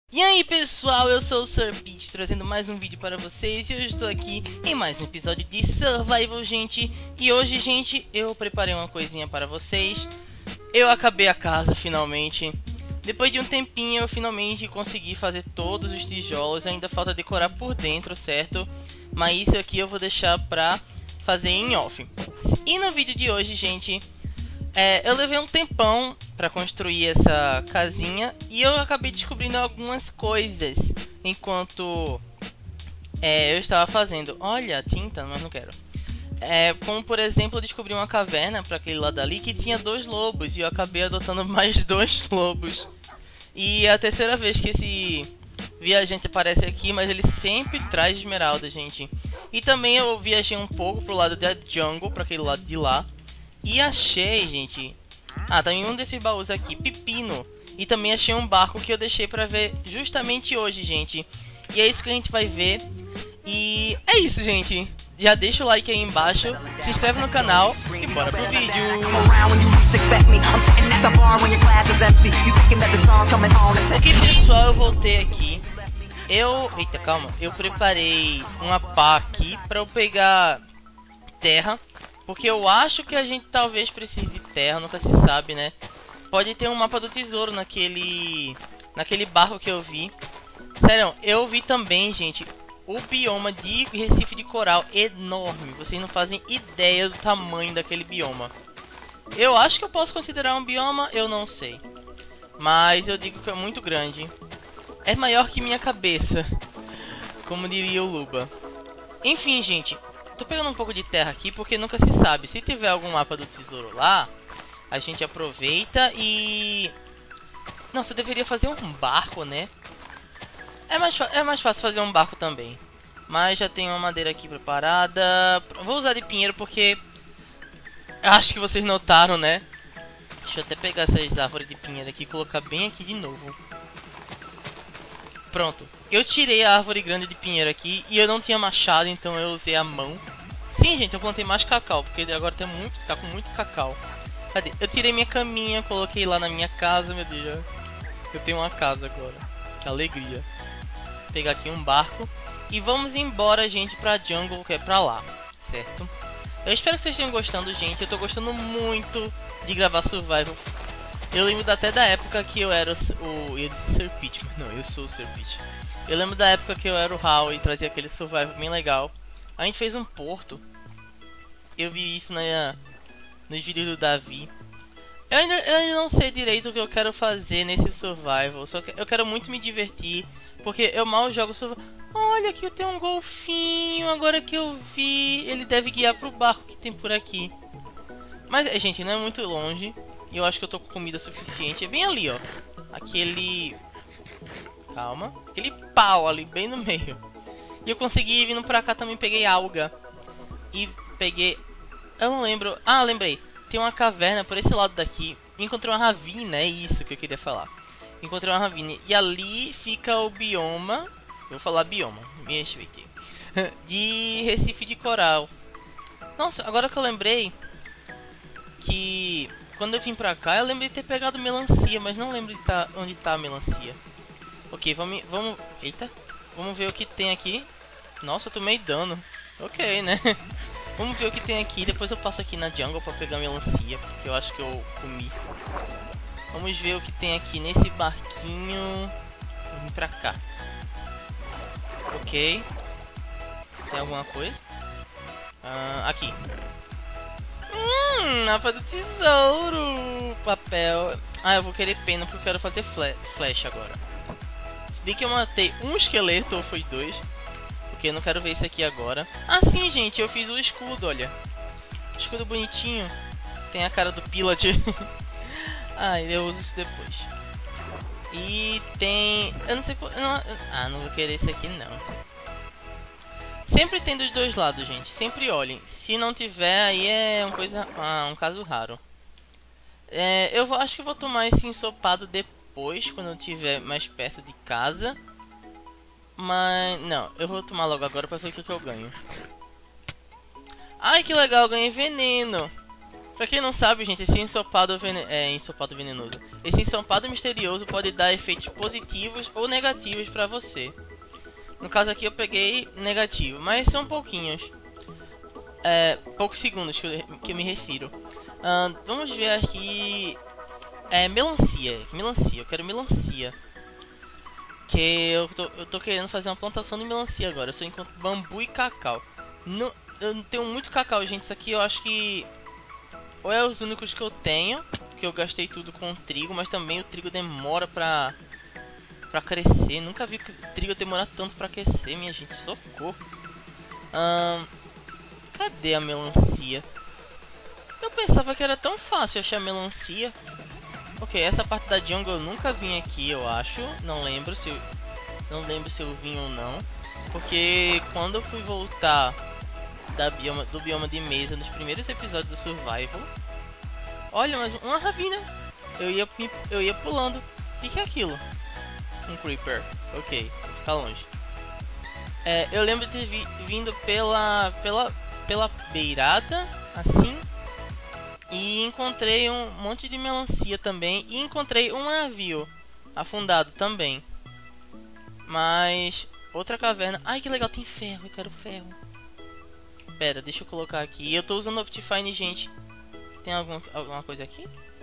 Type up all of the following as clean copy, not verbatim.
E aí pessoal, eu sou o Sir Peach, trazendo mais um vídeo para vocês. E eu estou aqui em mais um episódio de Survival, gente. E hoje, gente, eu preparei uma coisinha para vocês. Eu acabei a casa, finalmente. Depois de um tempinho, eu finalmente consegui fazer todos os tijolos. Ainda falta decorar por dentro, certo? Mas isso aqui eu vou deixar pra fazer em off. E no vídeo de hoje, gente... eu levei um tempão para construir essa casinha e eu acabei descobrindo algumas coisas enquanto eu estava fazendo. Olha, tinta, mas não quero. Como por exemplo, eu descobri uma caverna para aquele lado ali que tinha 2 lobos e eu acabei adotando mais 2 lobos. E é a terceira vez que esse viajante aparece aqui, mas ele sempre traz esmeralda, gente. E também eu viajei um pouco pro lado da jungle, para aquele lado de lá. E achei, gente... tá em um desses baús aqui, pepino. E também achei um barco que eu deixei pra ver justamente hoje, gente. E é isso que a gente vai ver. E é isso, gente. Já deixa o like aí embaixo, se inscreve no canal e bora pro vídeo. Ok, pessoal, eu voltei aqui. Eita, calma. Eu preparei uma pá aqui pra eu pegar terra. Porque eu acho que a gente talvez precise de terra, nunca se sabe, né? Pode ter um mapa do tesouro naquele barco que eu vi. Sério, eu vi também, gente, o bioma de Recife de Coral enorme. Vocês não fazem ideia do tamanho daquele bioma. Eu acho que eu posso considerar um bioma, eu não sei. Mas eu digo que é muito grande. É maior que minha cabeça, como diria o Luba. Enfim, gente... Tô pegando um pouco de terra aqui porque nunca se sabe. Se tiver algum mapa do tesouro lá, a gente aproveita e... Nossa, eu deveria fazer um barco, né? É mais fácil fazer um barco também. Mas já tenho uma madeira aqui preparada. Vou usar de pinheiro porque... Acho que vocês notaram, né? Deixa eu até pegar essas árvores de pinheiro aqui e colocar bem aqui de novo. Pronto. Eu tirei a árvore grande de pinheiro aqui e eu não tinha machado, então eu usei a mão. Sim, gente, eu plantei mais cacau, porque agora tá com muito cacau. Cadê? Eu tirei minha caminha, coloquei lá na minha casa, meu Deus. Eu tenho uma casa agora. Que alegria. Vou pegar aqui um barco. E vamos embora, gente, pra jungle, que é pra lá. Certo? Eu espero que vocês tenham gostando, gente. Eu tô gostando muito de gravar survival. Eu lembro até da época que eu era eu disse Sir Peach, mas não, eu sou o Sir Peach. Eu lembro da época que eu era o Hal e trazia aquele survival bem legal. A gente fez um porto. Eu vi isso nos vídeos do Davi. Eu ainda não sei direito o que eu quero fazer nesse survival. Só que eu quero muito me divertir, porque eu mal jogo survival. Olha, aqui eu tenho um golfinho. Agora que eu vi, ele deve guiar pro barco que tem por aqui. Mas, gente, não é muito longe. E eu acho que eu tô com comida suficiente. É bem ali, ó. Aquele... Calma. Aquele pau ali, bem no meio. E eu consegui, vindo pra cá, também peguei alga. E peguei... Eu não lembro... Ah, lembrei. Tem uma caverna por esse lado daqui. Encontrei uma ravina, é isso que eu queria falar. Encontrei uma ravina. E ali fica o bioma... Vou falar bioma. Me respeitei. De Recife de Coral. Nossa, agora que eu lembrei... Que... Quando eu vim pra cá, eu lembro de ter pegado melancia, mas não lembro de onde tá a melancia. Ok, vamos... Eita. Vamos ver o que tem aqui. Nossa, eu tomei dano. Ok, né? Vamos ver o que tem aqui. Depois eu passo aqui na jungle pra pegar melancia, porque eu acho que eu comi. Vamos ver o que tem aqui nesse barquinho. Vamos vir pra cá. Ok. Tem alguma coisa? Aqui. Mapa do tesouro. Papel. Eu vou querer pena porque eu quero fazer flash agora. Se bem que eu matei um esqueleto, ou foi 2. Porque eu não quero ver isso aqui agora. Sim, gente, eu fiz o escudo, olha. Escudo bonitinho. Tem a cara do Pilot. Eu uso isso depois. E tem... Eu não sei... não vou querer esse aqui, não. Sempre tem dos dois lados, gente. Sempre olhem. Se não tiver, aí é um caso raro. Acho que eu vou tomar esse ensopado depois, quando eu estiver mais perto de casa. Mas... Não, eu vou tomar logo agora pra ver o que eu ganho. Ai, que legal, eu ganhei veneno. Pra quem não sabe, gente, esse ensopado venenoso. Esse ensopado misterioso pode dar efeitos positivos ou negativos pra você. No caso aqui eu peguei negativo, mas são pouquinhos. Poucos segundos que eu me refiro. Vamos ver aqui. Melancia. Eu quero melancia. Que eu tô querendo fazer uma plantação de melancia agora. Eu só encontro bambu e cacau. Eu não tenho muito cacau, gente. Isso aqui eu acho que ou é os únicos que eu tenho, que eu gastei tudo com trigo, mas também o trigo demora pra crescer. Nunca vi trigo demorar tanto pra crescer, minha gente. Socorro. Cadê a melancia? Eu pensava que era tão fácil achar melancia. Ok, essa parte da jungle eu nunca vim aqui, eu acho. Não lembro se eu vim ou não. Porque quando eu fui voltar do bioma de mesa nos primeiros episódios do Survival. Olha, mas uma ravina. Eu ia pulando. O que é aquilo? Um creeper. Ok, vou ficar longe. Eu lembro de ter vindo pela beirada, assim. E encontrei um monte de melancia também. E encontrei um navio afundado também. Mas outra caverna. Ai, que legal, tem ferro, eu quero ferro. Pera, deixa eu colocar aqui. Eu tô usando Optifine, gente. Tem alguma coisa aqui?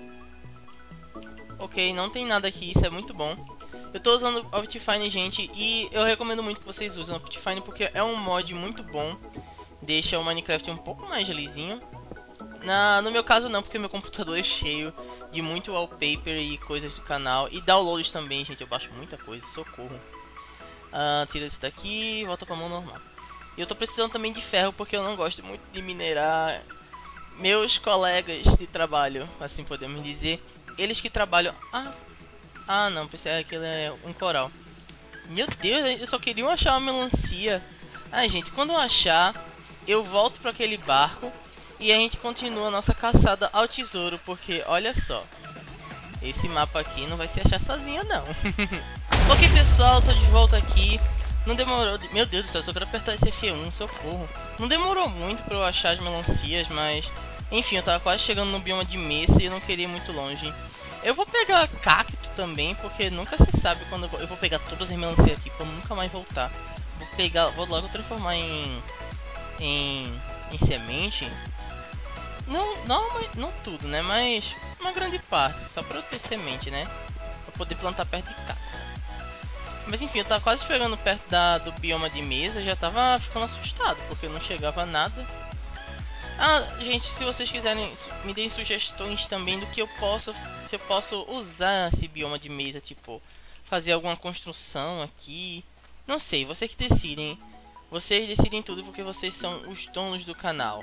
Ok, não tem nada aqui, isso é muito bom. Eu tô usando Optifine, gente, e eu recomendo muito que vocês usem Optifine porque é um mod muito bom. Deixa o Minecraft um pouco mais lisinho. No meu caso não, porque meu computador é cheio de muito wallpaper e coisas do canal. E downloads também, gente, eu baixo muita coisa, socorro. Tira isso daqui e volta pra mão normal. E eu tô precisando também de ferro porque eu não gosto muito de minerar. Meus colegas de trabalho, assim podemos dizer, eles que trabalham... não, pensei que aquilo é um coral. Meu Deus, eu só queria achar uma melancia. Gente, quando eu achar, eu volto para aquele barco e a gente continua a nossa caçada ao tesouro, porque olha só, esse mapa aqui não vai se achar sozinho não. Ok, pessoal, tô de volta aqui. Não demorou, meu Deus do céu, só quero apertar esse F1, socorro. Não demorou muito pra eu achar as melancias, mas enfim, eu tava quase chegando no bioma de mesa e eu não queria ir muito longe. Eu vou pegar cacto também, porque nunca se sabe quando eu vou pegar todas as melancias aqui pra eu nunca mais voltar. Vou logo transformar em semente. Não tudo, né, mas uma grande parte, só pra eu ter semente, né, pra poder plantar perto de casa. Mas enfim, eu tava quase chegando perto do bioma de mesa, já tava ficando assustado, porque não chegava nada. Gente, se vocês quiserem, me deem sugestões também do que se eu posso usar esse bioma de mesa, tipo, fazer alguma construção aqui. Não sei, vocês que decidem. Vocês decidem tudo porque vocês são os donos do canal.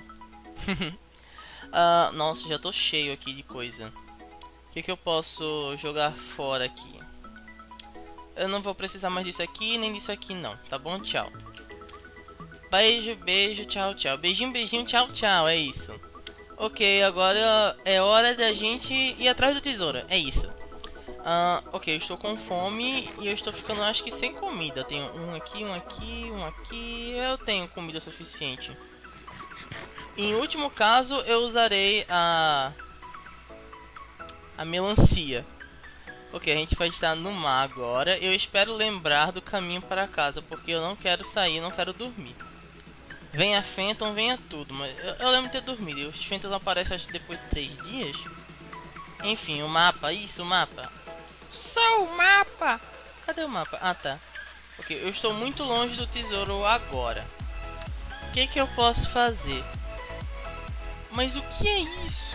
Nossa, já tô cheio aqui de coisa. O que eu posso jogar fora aqui? Eu não vou precisar mais disso aqui, nem disso aqui não, tá bom? Tchau. Beijo, beijo, tchau, tchau. Beijinho, beijinho, tchau, tchau, é isso. Ok, agora é hora da gente ir atrás do tesouro, é isso. Ok, eu estou com fome e eu estou ficando, acho que sem comida. Eu tenho um aqui, um aqui, um aqui. Eu tenho comida suficiente. Em último caso, eu usarei a melancia. Ok, a gente vai estar no mar agora. Eu espero lembrar do caminho para casa, porque eu não quero sair, não quero dormir. Venha Phantom, venha tudo, mas eu lembro de ter dormido. E os Phantoms aparecem acho que depois de 3 dias. Enfim, o mapa, isso, o mapa. Só o mapa! Cadê o mapa? Tá. Ok, eu estou muito longe do tesouro agora. O que eu posso fazer? Mas o que é isso?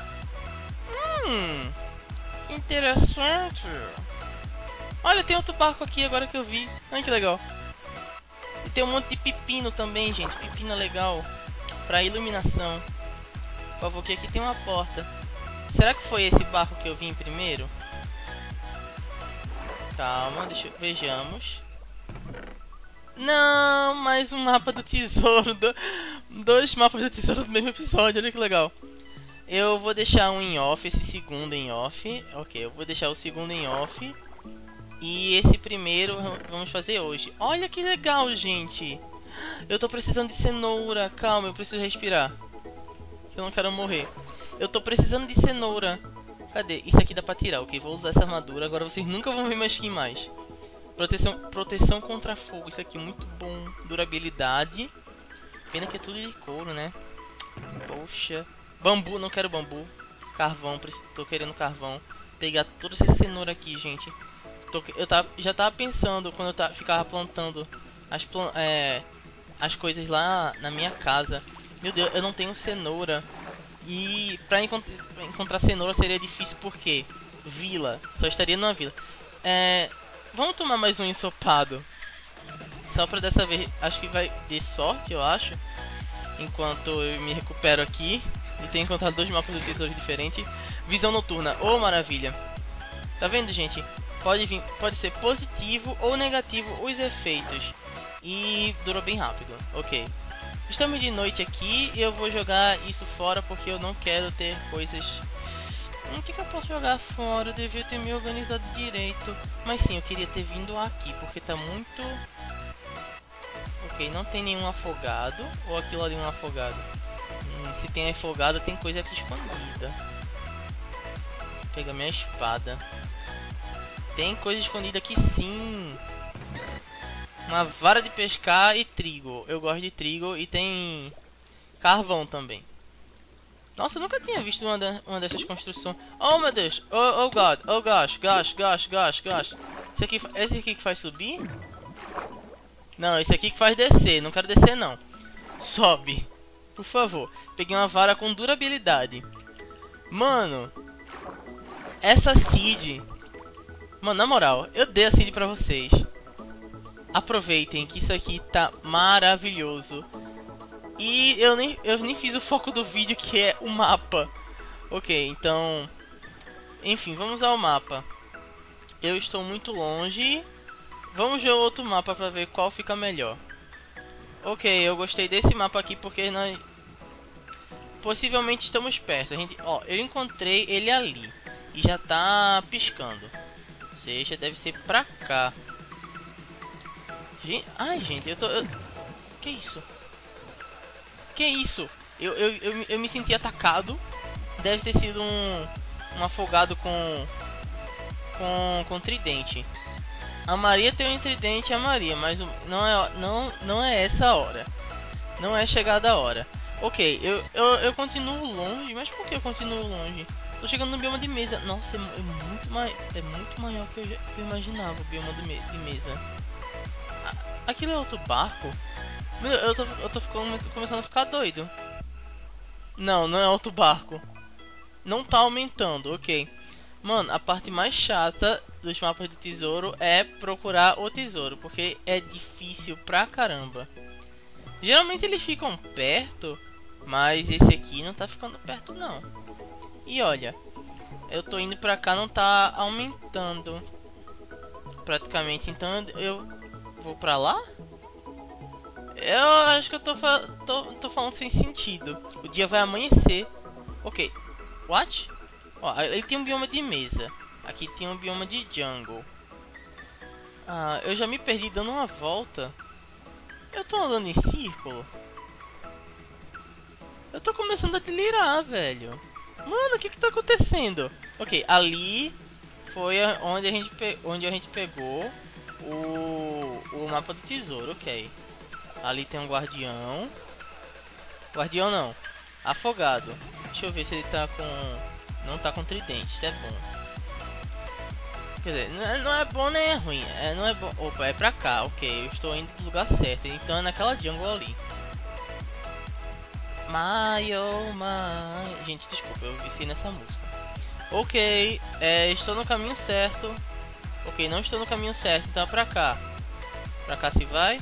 Interessante. Olha, tem outro barco aqui agora que eu vi. Olha que legal. E tem um monte de pepino também, gente. Pepino é legal pra iluminação. Por favor, que aqui tem uma porta. Será que foi esse barco que eu vim primeiro? Calma, vejamos. Não, mais um mapa do tesouro. Dois mapas do tesouro do mesmo episódio, olha que legal. Eu vou deixar um em off, esse segundo em off. Ok, eu vou deixar o segundo em off. E esse primeiro vamos fazer hoje. Olha que legal, gente. Eu tô precisando de cenoura. Calma, eu preciso respirar. Eu não quero morrer. Eu tô precisando de cenoura. Cadê? Isso aqui dá pra tirar, ok? Vou usar essa armadura. Agora vocês nunca vão ver mais skin mais. Proteção contra fogo. Isso aqui é muito bom. Durabilidade. Pena que é tudo de couro, né? Poxa. Bambu, não quero bambu. Carvão, tô querendo carvão. Pegar toda essa cenoura aqui, gente. Já tava pensando quando eu ficava plantando as coisas lá na minha casa. Meu Deus, eu não tenho cenoura. E pra encontrar cenoura seria difícil porque vila, só estaria numa vila. Vamos tomar mais um ensopado. Só pra dessa vez, acho que vai ter sorte, eu acho. Enquanto eu me recupero aqui. E tenho encontrado 2 mapas do tesouro diferentes. Visão noturna, oh maravilha. Tá vendo, gente? Pode ser positivo ou negativo os efeitos. E durou bem rápido, ok. Estamos de noite aqui e eu vou jogar isso fora porque eu não quero ter coisas... O que eu posso jogar fora? Eu devia ter me organizado direito. Mas sim, eu queria ter vindo aqui porque tá muito... Ok, não tem nenhum afogado. Ou aquilo ali é um afogado? Se tem afogado, tem coisa aqui escondida. Vou pegar minha espada. Tem coisa escondida aqui sim. Uma vara de pescar e trigo. Eu gosto de trigo e tem carvão também. Nossa, eu nunca tinha visto uma dessas construções. Oh meu Deus, oh god, oh gosh. Esse aqui que faz subir? Não, esse aqui que faz descer. Não quero descer não. Sobe, por favor. Peguei uma vara com durabilidade. Mano, essa seed... Mano, na moral, eu dei a seed pra vocês. Aproveitem que isso aqui tá maravilhoso. E eu nem fiz o foco do vídeo, que é o mapa. Ok, então... Enfim, vamos ao mapa. Eu estou muito longe. Vamos ver outro mapa pra ver qual fica melhor. Ok, eu gostei desse mapa aqui porque nós... Possivelmente estamos perto. Eu encontrei ele ali. E já tá piscando. Ou seja, deve ser pra cá. Ai, gente, Que isso? Que isso? Eu me senti atacado. Deve ter sido um afogado com tridente. A Maria tem um tridente, a Maria, mas não é essa a hora. Não é chegada a hora. Ok, eu continuo longe, mas por que eu continuo longe? Tô chegando no bioma de mesa. Nossa, é muito maior que eu imaginava o bioma de mesa. Aquilo é outro barco? Meu, eu tô começando a ficar doido. Não é outro barco. Não tá aumentando, ok. Mano, a parte mais chata dos mapas do tesouro é procurar o tesouro, porque é difícil pra caramba. Geralmente eles ficam perto, mas esse aqui não tá ficando perto não. E olha, eu tô indo pra cá, não tá aumentando praticamente, então eu vou pra lá? Eu acho que eu tô falando sem sentido. O dia vai amanhecer. Ok. What? Ó, ele tem um bioma de mesa. Aqui tem um bioma de jungle. Ah, eu já me perdi dando uma volta. Eu tô andando em círculo. Eu tô começando a delirar, velho. Mano, o que tá acontecendo? Ok, ali foi onde a gente pegou o mapa do tesouro, ok. Ali tem um guardião. Guardião não, afogado. Deixa eu ver se ele tá com... Não tá com tridente, isso é bom. Quer dizer, não é bom nem é ruim. Não é bom. Opa, é pra cá, ok. Eu estou indo pro lugar certo. Então é naquela jungle ali. Gente, desculpa, eu viciei nessa música. Ok, estou no caminho certo. Ok, não estou no caminho certo, então é pra cá. Pra cá se vai.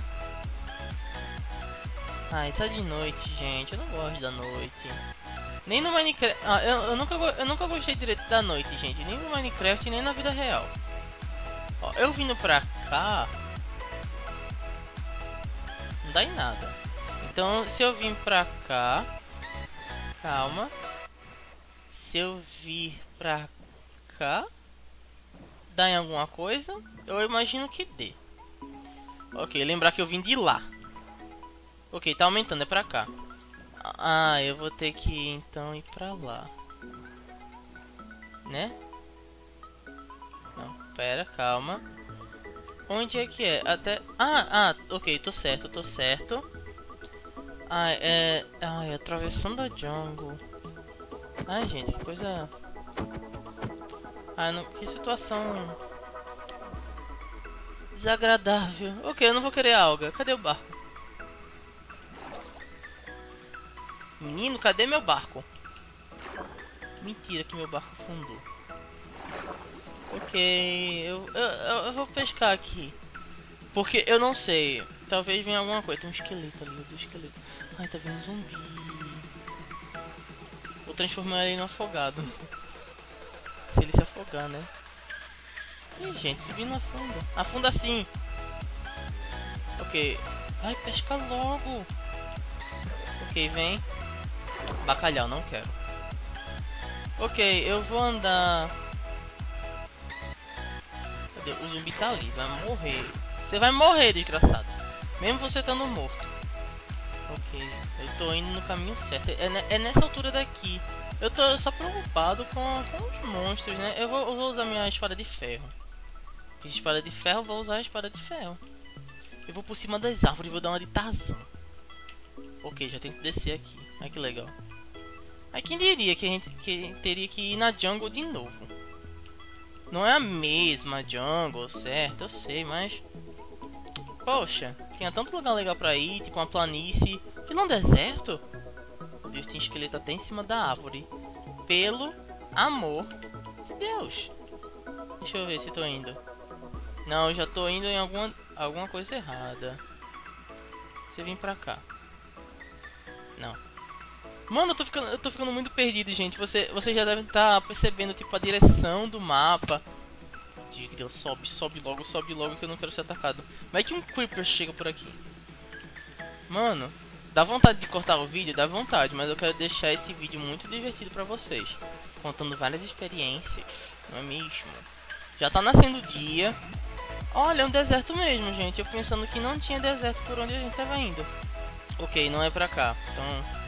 Ai, tá de noite, gente. Eu não gosto da noite. Nem no Minecraft. Eu nunca gostei direito da noite, gente. Nem no Minecraft, nem na vida real. Ó, eu vindo pra cá, não dá em nada. Então, se eu vim pra cá... Calma. Se eu vir pra cá, dá em alguma coisa? Eu imagino que dê. Ok, lembrar que eu vim de lá. Ok, tá aumentando, é pra cá. Ah, eu vou ter que então ir pra lá. Né? Não, pera, calma. Onde é que é? Até... ok, tô certo. Ai, atravessando a jungle. Ai, gente, que coisa... Ai, não... que situação... desagradável. Ok, eu não vou querer alga. Cadê o barco? Menino, cadê meu barco? Mentira que meu barco afundou. Ok, eu vou pescar aqui. Porque eu não sei. Talvez venha alguma coisa. Tem um esqueleto ali, do esqueleto. Ai, tá vindo um zumbi. Vou transformar ele no afogado. Se ele se afogar, né? Ih, gente, subir não afunda. Afunda sim. Ok. Ai, pesca logo. Ok, vem. Bacalhau, não quero. Ok, eu vou andar. Cadê? O zumbi tá ali, vai morrer. Você vai morrer, desgraçado. Mesmo você estando morto. Ok, eu tô indo no caminho certo. É nessa altura daqui. Eu tô só preocupado com os monstros, né? Eu vou usar minha espada de ferro. Fiz espada de ferro, vou usar a espada de ferro. Eu vou por cima das árvores e vou dar uma de Tarzan. Ok, já tem que descer aqui. Ai, que legal. Aí quem diria que a gente teria que ir na jungle de novo? Não é a mesma jungle, certo? Eu sei, mas... poxa, tinha tanto lugar legal pra ir, tipo uma planície. Que não deserto? Meu Deus, tem esqueleto até em cima da árvore. Pelo amor de Deus. Deixa eu ver se tô indo. Não, eu já tô indo em alguma coisa errada. Você vem pra cá. Não. Mano, eu tô ficando muito perdido, gente. Você já deve estar percebendo, tipo, a direção do mapa. Diga, sobe logo que eu não quero ser atacado. Vai que um creeper chega por aqui. Mano, dá vontade de cortar o vídeo? Dá vontade, mas eu quero deixar esse vídeo muito divertido pra vocês. Contando várias experiências, não é mesmo? Já tá nascendo o dia. Olha, é um deserto mesmo, gente. Eu pensando que não tinha deserto por onde a gente tava indo. Ok, não é pra cá. Então...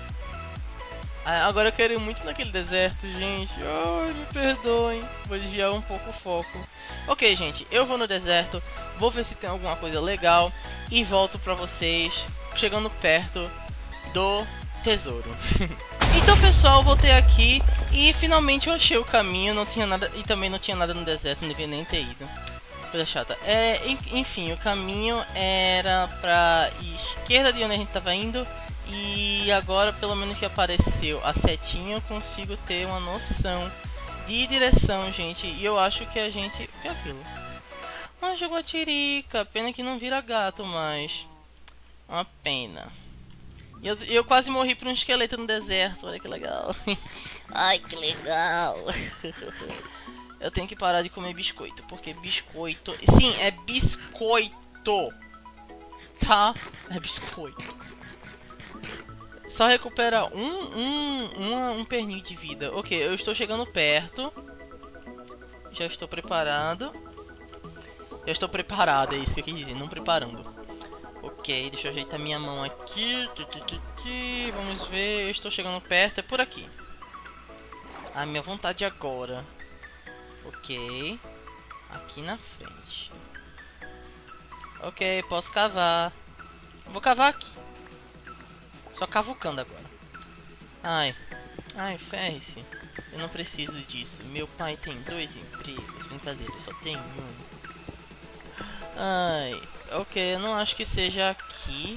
agora eu quero ir muito naquele deserto, gente. Ai, me perdoem. Vou desviar um pouco o foco. Ok, gente. Eu vou no deserto. Vou ver se tem alguma coisa legal. E volto pra vocês. Chegando perto do tesouro. Então, pessoal, voltei aqui. E finalmente eu achei o caminho. Não tinha nada. E também não tinha nada no deserto. Não devia nem ter ido. Coisa chata. Enfim, o caminho era pra esquerda de onde a gente tava indo. E agora, pelo menos que apareceu a setinha, eu consigo ter uma noção de direção, gente. E eu acho que a gente... o que é aquilo? Ah, jogou a tirica. Pena que não vira gato, mas... uma pena. E eu quase morri por um esqueleto no deserto. Olha que legal. Ai, que legal. Eu tenho que parar de comer biscoito, porque biscoito... sim, é biscoito. Tá? É biscoito. Só recupera um pernil de vida. Ok, eu estou chegando perto. Já estou preparado. Já estou preparado, é isso que eu quis dizer, não preparando. Ok, deixa eu ajeitar minha mão aqui. Vamos ver, eu estou chegando perto, é por aqui. A minha vontade agora. Ok. Aqui na frente. Ok, posso cavar. Vou cavar aqui. Só cavucando agora. Ai, ferre-se. Eu não preciso disso. Meu pai tem 2 empregos. Brincadeira, só tem um. Ai, ok, eu não acho que seja aqui.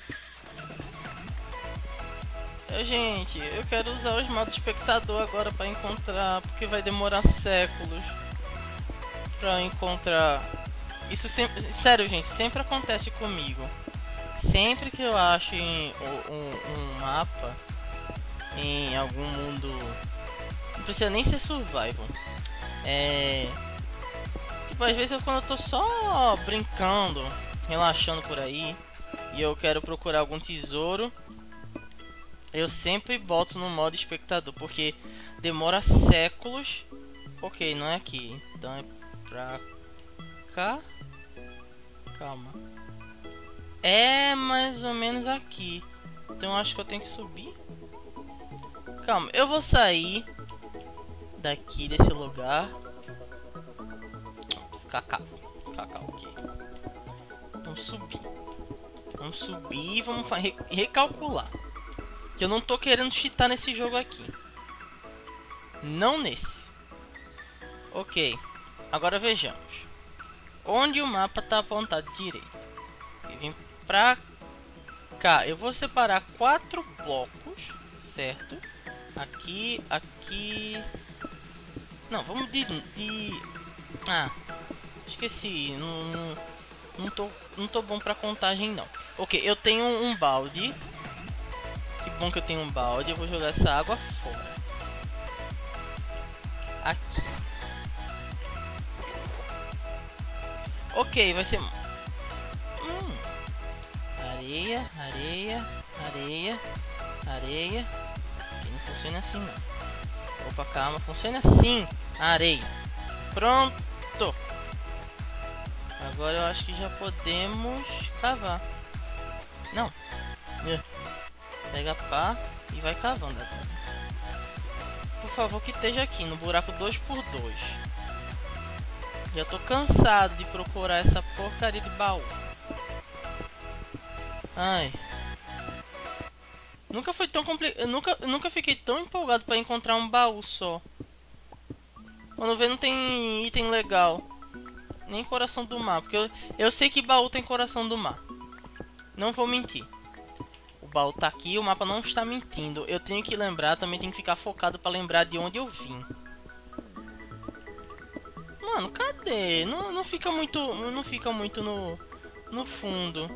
Gente, eu quero usar os modos espectador agora pra encontrar, porque vai demorar séculos pra encontrar. Isso sempre, sério, gente, sempre acontece comigo. Sempre que eu acho um mapa em algum mundo, não precisa nem ser survival. Tipo, às vezes quando eu tô só brincando, relaxando por aí, e eu quero procurar algum tesouro, eu sempre boto no modo espectador, porque demora séculos. Ok, não é aqui, então é pra cá. Calma. É mais ou menos aqui. Então acho que eu tenho que subir. Calma, eu vou sair. daqui desse lugar. Cacau. Cacau aqui. Vamos subir. Vamos subir e vamos recalcular. Que eu não tô querendo cheatar nesse jogo aqui. Não nesse. Ok. Agora vejamos. Onde o mapa tá apontado direito. Eu vim pra cá. Eu vou separar 4 blocos. Certo? Aqui, aqui... Não, vamos de... Ah, esqueci. Não tô bom pra contagem, não. Ok, eu tenho um balde. Que bom que eu tenho um balde. Eu vou jogar essa água fora. Aqui. Ok, vai ser... Areia, areia, areia, areia. Okay, não funciona assim, não. Opa, calma. Funciona assim. Areia. Pronto. Agora eu acho que já podemos cavar. Não. Pega a pá e vai cavando agora. Por favor que esteja aqui no buraco 2x2. Já tô cansado de procurar essa porcaria de baú. Ai. Nunca foi tão complicado. Nunca fiquei tão empolgado pra encontrar um baú só. Quando vê não tem item legal. Nem coração do mar. Porque eu sei que baú tem coração do mar. Não vou mentir. O baú tá aqui, o mapa não está mentindo. Eu tenho que lembrar, também tenho que ficar focado pra lembrar de onde eu vim. Mano, cadê? Não fica muito no fundo.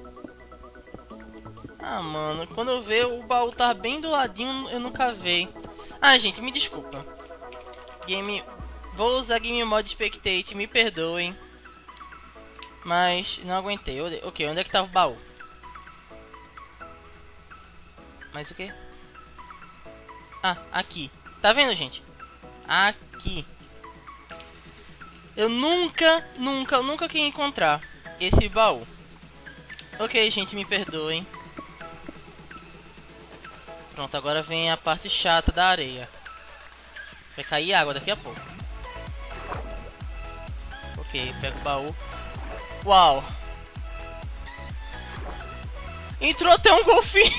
Ah, mano, quando eu ver o baú tá bem do ladinho, eu não cavei. Ah, gente, me desculpa. Vou usar Game Mode Spectate, me perdoem. Mas não aguentei. Ok, onde é que tava o baú? Mas o que? Ah, aqui. Tá vendo, gente? Aqui. Eu nunca quis encontrar esse baú. Ok, gente, me perdoem. Pronto, agora vem a parte chata da areia. Vai cair água daqui a pouco. Ok, pega o baú. Uau! Entrou até um golfinho!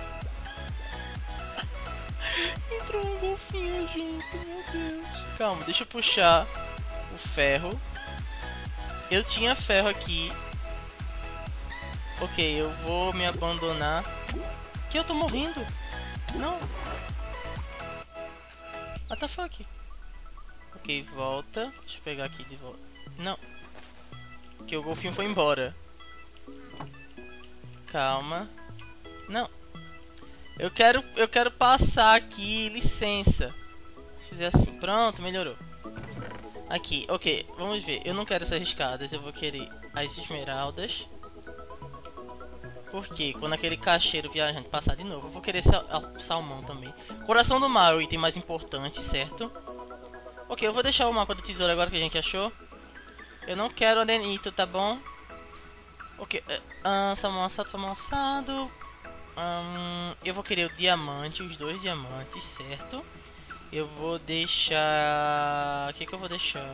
Entrou um golfinho junto, meu Deus. Calma, deixa eu puxar o ferro. Eu tinha ferro aqui. Ok, eu vou me abandonar. Que eu tô morrendo? Não. What the fuck? Ok, volta. Deixa eu pegar aqui de volta. Não. Que o golfinho foi embora. Calma. Não. Eu quero passar aqui, licença. Deixa eu fazer assim. Pronto, melhorou. Aqui, ok. Vamos ver. Eu não quero essas escadas. Eu vou querer as esmeraldas. Porque quando aquele cacheiro viajante passar de novo, eu vou querer salmão também. Coração do mar é o item mais importante, certo? Ok, eu vou deixar o mapa do tesouro agora que a gente achou. Eu não quero arenito, tá bom? Ok, salmão assado. Eu vou querer o diamante, os 2 diamantes, certo? Eu vou deixar... O que eu vou deixar?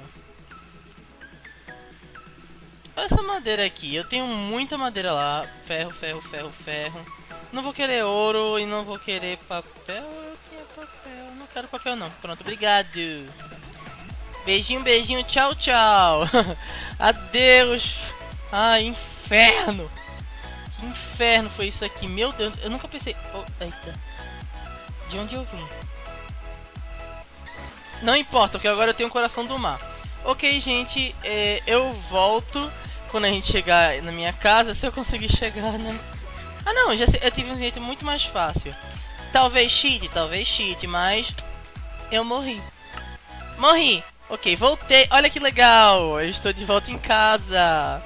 Essa madeira aqui, eu tenho muita madeira lá. Ferro, ferro, ferro, ferro. Não vou querer ouro e não vou querer papel. Eu tinha papel, não quero papel não. Pronto, obrigado. Beijinho, beijinho, tchau, tchau. Adeus. Ai, inferno. Que inferno foi isso aqui, meu Deus. Eu nunca pensei... Oh, eita. De onde eu vim? Não importa, porque agora eu tenho o coração do mar. Ok, gente, eu volto quando a gente chegar na minha casa, se eu conseguir chegar, né? Ah, não, eu tive um jeito muito mais fácil. Talvez cheat, mas eu morri. Morri. Ok, voltei. Olha que legal, eu estou de volta em casa.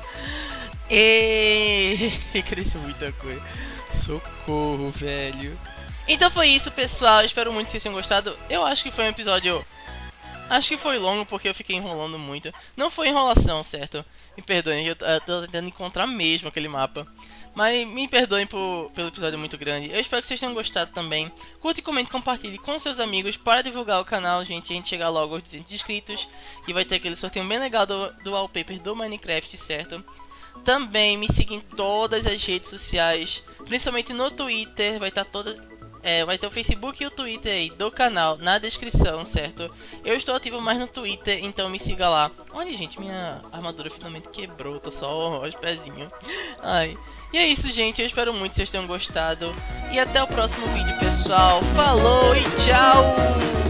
Cresceu muita coisa. Socorro, velho. Então foi isso, pessoal. Espero muito que vocês tenham gostado. Eu acho que foi um episódio... Acho que foi longo porque eu fiquei enrolando muito. Não foi enrolação, certo? Me perdoem, eu tô tentando encontrar mesmo aquele mapa. Mas me perdoem pelo episódio muito grande. Eu espero que vocês tenham gostado também. Curte, comente, compartilhe com seus amigos para divulgar o canal, gente. A gente chegar logo aos 200 inscritos. E vai ter aquele sorteio bem legal do wallpaper do Minecraft, certo? Também me siga em todas as redes sociais, principalmente no Twitter. Vai estar vai ter o Facebook e o Twitter aí do canal na descrição, certo? Eu estou ativo mais no Twitter, então me siga lá. Olha, gente, minha armadura finalmente quebrou, tô só os pezinhos. Ai. E é isso, gente, eu espero muito que vocês tenham gostado. E até o próximo vídeo, pessoal. Falou e tchau!